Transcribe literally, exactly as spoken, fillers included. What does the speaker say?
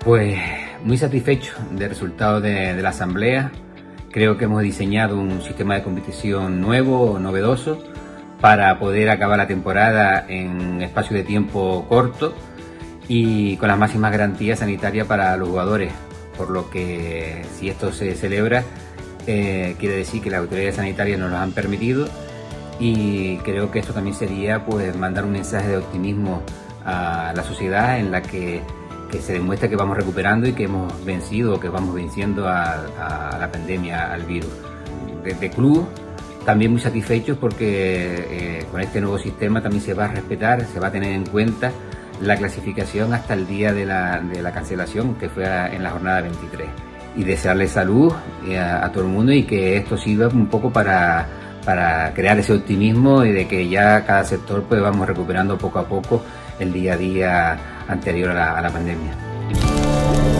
Pues muy satisfecho del resultado de, de la asamblea. Creo que hemos diseñado un sistema de competición nuevo, novedoso, para poder acabar la temporada en espacio de tiempo corto y con las máximas garantías sanitarias para los jugadores, por lo que si esto se celebra eh, quiere decir que las autoridades sanitarias nos lo han permitido, y creo que esto también sería pues mandar un mensaje de optimismo a la sociedad en la que, que se demuestra que vamos recuperando y que hemos vencido, que vamos venciendo a, a la pandemia, al virus. Desde club también muy satisfechos porque eh, con este nuevo sistema también se va a respetar, se va a tener en cuenta la clasificación hasta el día de la, de la cancelación, que fue a, en la jornada veintitrés. Y desearle salud a, a todo el mundo y que esto sirva un poco para, para crear ese optimismo y de que ya cada sector pues vamos recuperando poco a poco el día a día anterior a la, a la pandemia.